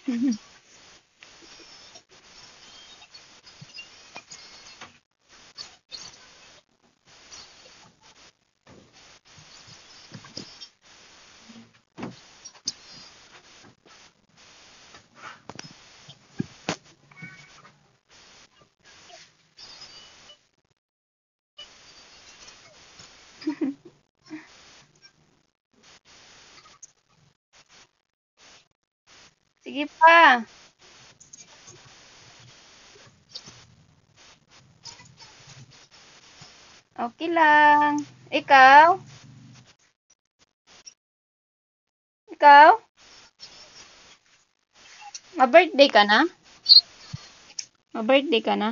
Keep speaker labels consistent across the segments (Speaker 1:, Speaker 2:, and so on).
Speaker 1: Sige pa. Okay lang. Ikaw? Ikaw? Ma-birthday ka na? Ma-birthday ka na?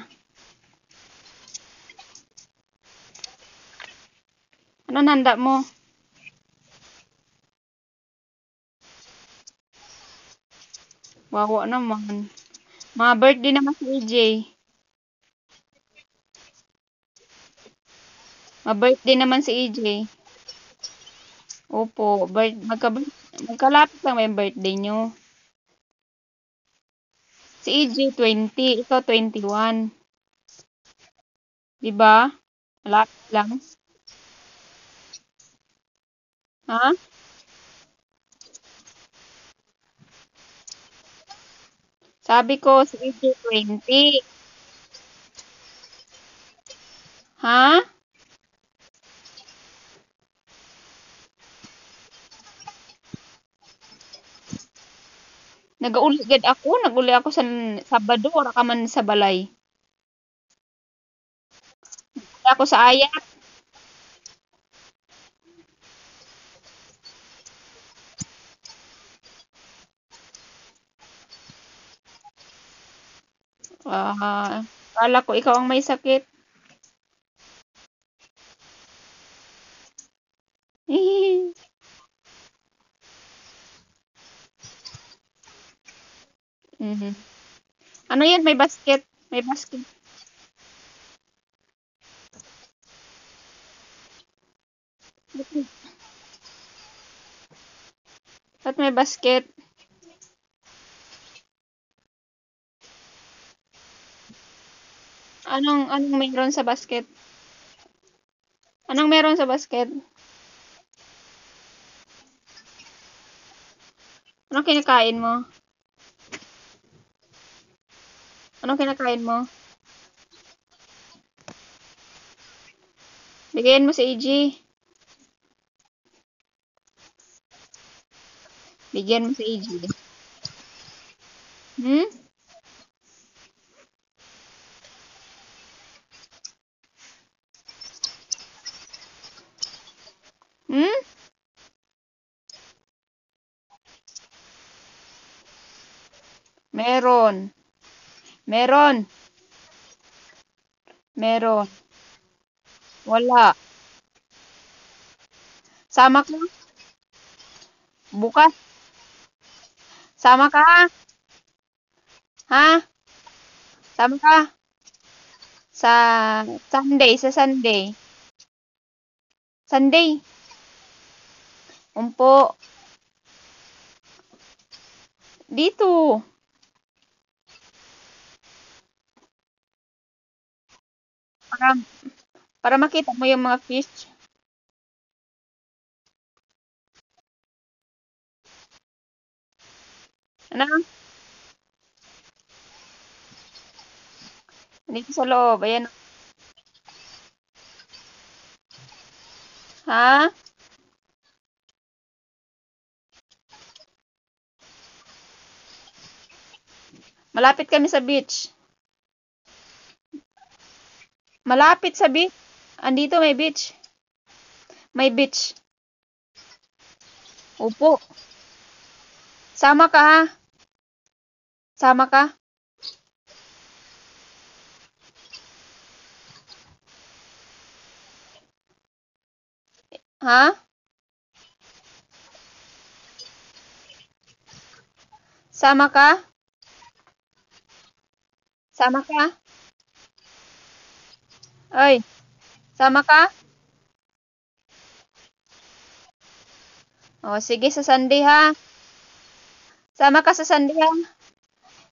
Speaker 1: Anong handa mo? Wawa naman. Ma-birthday naman si AJ. Ma-birthday naman si AJ. Opo, magkalapit lang may birthday nyo. Si AJ 20, ikaw 21. 'Di ba? Malapit lang. Ha? Sabi ko si AJ 20. Ha? Nagauli gid ako, naguli ako sa Sabado, ora ka man sa balay. Naguli ako sa Aya. Akala ko ikaw ang may sakit. Mhm. Ano 'yan, may basket, may basket. Ba't may basket? Anong meron sa basket? Anong meron sa basket? Anong kinakain mo? Anong kinakain mo? Bigayan mo sa AJ. Bigyan mo sa AJ. Hmm? Hmm? Meron. Meron. Meron. Wala. Sama ka? Bukas. Sama ka? Ha? Sama ka? Sa Sunday, sa Sunday. Sunday. Umpo. Dito. Para, para makita mo yung mga fish. Ano? Dito sa loob. Ayan. Ha? Malapit kami sa beach. Malapit sa beach. Andito may beach. May beach. Upo. Sama ka ha? Sama ka? Ha? Sama ka? Sama ka? Oy, sama ka? O, sige sa Sunday ha. Sama ka sa Sunday ha.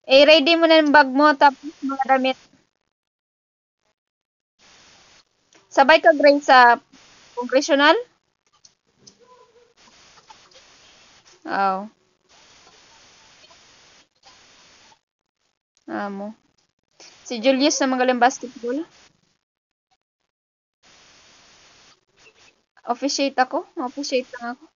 Speaker 1: ready mo na yung bag mo, tapos mga damit. Sabay ka, Grace, sa congressional? Oo. Amo. Si Julius na magaling basketball. Officiate ako. Officiate lang ako.